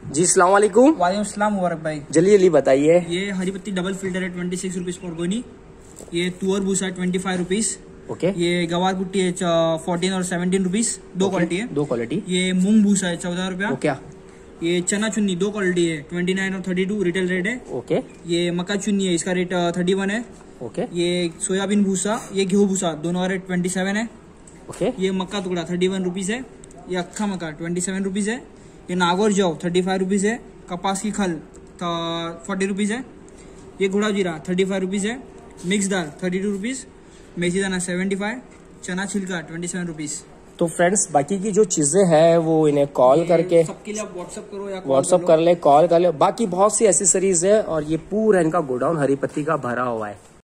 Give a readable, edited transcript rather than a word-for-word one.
जी अस्सलाम वालेकुम। वालेकुम सलाम मुबारक भाई। जल्दी बताइए। ये हरी पत्ती डबल फिल्टर है 26 रुपीज पर गोनी। ये तुअर भूसा है 25 रुपीज। ओके। ये गवार पुट्टी है 14 और 17 रुपीज। दो क्वालिटी है। दो क्वालिटी। ये मूंग भूसा है 14 रुपया। क्या? ये चना चुन्नी दो क्वालिटी है 29 और 32 रिटेल रेट है। ओके। ये मक्का चुन्नी है, इसका रेट 31 है। ओके। ये सोयाबीन भूसा, ये गेहूं भूसा, दोनों का रेट 27 है। ओके। ये मक्का टुकड़ा 31 रुपीज है। ये अक्खा मक्का 27 रुपीज है। ये नागौर जौ 35 रुपीज है। कपास की खल 40 रुपीज है। ये घोड़ा जीरा 35 रुपीज है। मिक्स दाल 32 रुपीज। मेथी दाना 75। चना छिलका 27 रुपीज। तो फ्रेंड्स बाकी की जो चीजें हैं वो इन्हें कॉल करके सबके लिए आप व्हाट्सअप करो या व्हाट्सअप कर ले, कॉल कर ले। बाकी बहुत सी एसेसरीज है और ये पूरा इनका गोडाउन हरी पत्ती का भरा हुआ है।